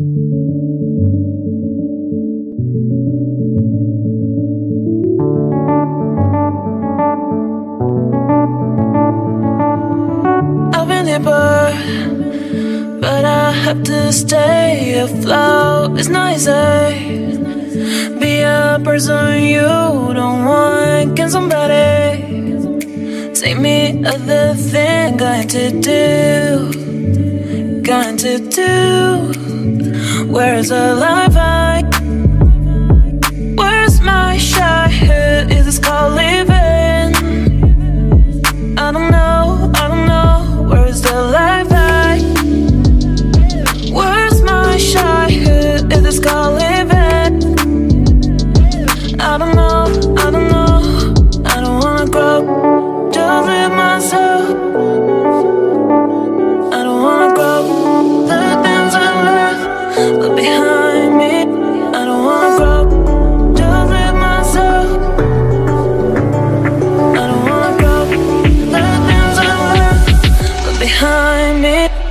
I've been deeper, but I have to stay afloat. It's not easy. Be a person you don't want. Can somebody take me other thing? Going to do, going to do. Where's the life I? Where's my childhood? Is this called living? I don't know, I don't know. Where's the life I? Where's my childhood? Is this called living? I don't know, I don't know. I don't wanna grow, just live myself. I don't wanna grow, the things I left behind me. I don't wanna grow, just live myself. I don't wanna grow, the things I left behind me.